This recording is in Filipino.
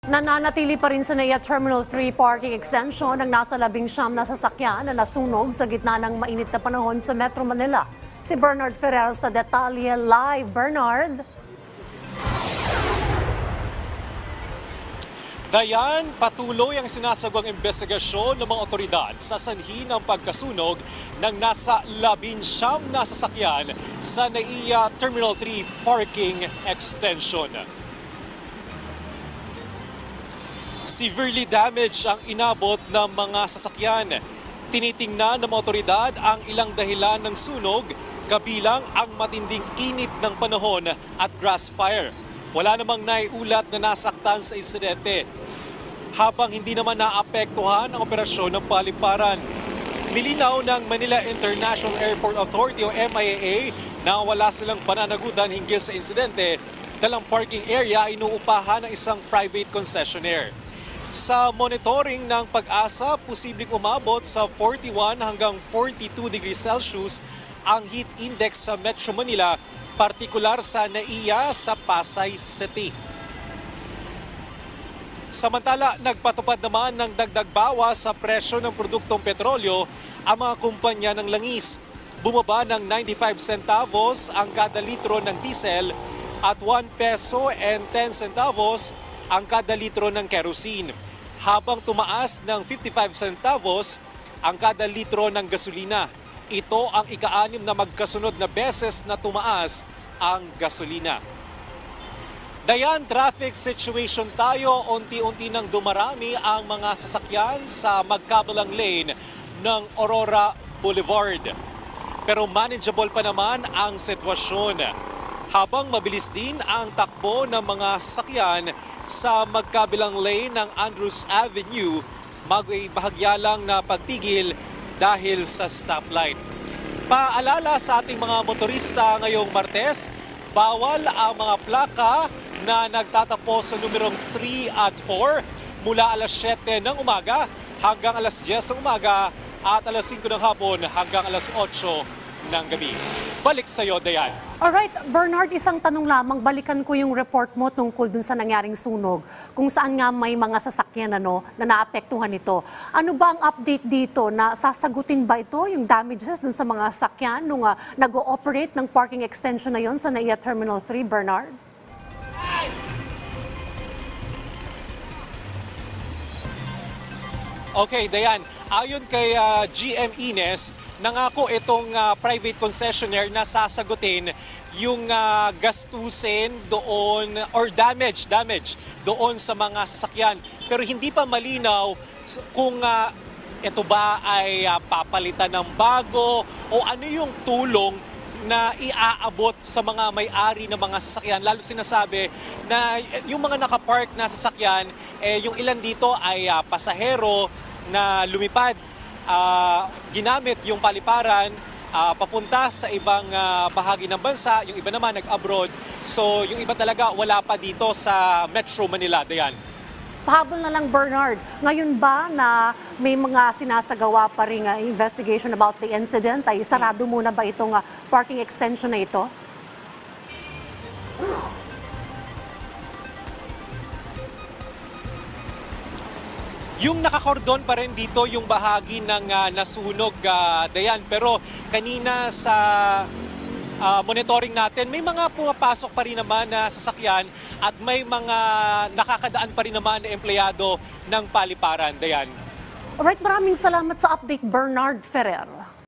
Nananatili pa rin sa NAIA Terminal 3 parking extension ang nasa 19 na sasakyan na nasunog sa gitna ng mainit na panahon sa Metro Manila. Si Bernard Ferrer sa detalye live. Bernard? Dayan, patuloy ang sinasagawang investigasyon ng mga otoridad sa sanhi ng pagkasunog ng nasa 19 na sasakyan sa NAIA Terminal 3 parking extension. Severely damaged ang inabot ng mga sasakyan. Tinitingnan ng mga otoridad ang ilang dahilan ng sunog, kabilang ang matinding init ng panahon at grass fire. Wala namang naiulat na nasaktan sa insidente, habang hindi naman naapektuhan ang operasyon ng paliparan. Nilinaw ng Manila International Airport Authority o MIAA na wala silang pananagutan hinggil sa insidente dahil ang parking area ay inuupahan ng isang private concessionaire. Sa monitoring ng Pag-asa, posibleng umabot sa 41 hanggang 42 degrees Celsius ang heat index sa Metro Manila, partikular sa NAIA sa Pasay City. Samantala, nagpatupad naman ng dagdag bawas sa presyo ng produktong petrolyo ang mga kumpanya ng langis. Bumaba ng 95 centavos ang kada litro ng diesel at 1 peso and 10 centavos ang kada litro ng kerosene, habang tumaas ng 55 centavos ang kada litro ng gasolina. Ito ang ika-6 na magkasunod na beses na tumaas ang gasolina. Dayan, traffic situation tayo. Unti-unti nang dumarami ang mga sasakyan sa magkabilang lane ng Aurora Boulevard. Pero manageable pa naman ang sitwasyon, habang mabilis din ang takbo ng mga sasakyan sa magkabilang lane ng Andrews Avenue, may bahagya lang na pagtigil dahil sa stoplight. Paalala sa ating mga motorista ngayong Martes, bawal ang mga plaka na nagtatapos sa numerong 3 at 4 mula alas 7 ng umaga hanggang alas 10 ng umaga at alas 5 ng hapon hanggang alas 8 ng gabi. Balik sa iyo, Dayan. Alright, Bernard, isang tanong lamang. Balikan ko yung report mo tungkol dun sa nangyaring sunog, kung saan nga may mga sasakyan na naapektuhan ito. Ano ba ang update dito? Na sasagutin ba ito yung damages dun sa mga sasakyan nung nag-ooperate ng parking extension na yon sa NAIA Terminal 3, Bernard? Okay, Dayan, ayon kay GM Ines, nangako itong private concessionaire na sasagutin yung gastusin doon or damage doon sa mga sasakyan. Pero hindi pa malinaw kung ito ba ay papalitan ng bago o ano yung tulong na iaabot sa mga may-ari ng mga sasakyan. Lalo sinasabi na yung mga nakapark na sasakyan, yung ilan dito ay pasahero na lumipad, ginamit yung paliparan papunta sa ibang bahagi ng bansa, yung iba naman nag-abroad. So yung iba talaga wala pa dito sa Metro Manila, Dayan. Pahabol na lang, Bernard. Ngayon ba na may mga sinasagawa pa ring investigation about the incident, ay sarado muna ba itong parking extension na ito? Yung nakakordon pa rin dito yung bahagi ng nasunog, Dayan. Pero kanina sa monitoring natin, may mga pumapasok pa rin naman na sasakyan at may mga nakakadaan pa rin naman na empleyado ng paliparan, Dayan. Alright, maraming salamat sa update, Bernard Ferrer.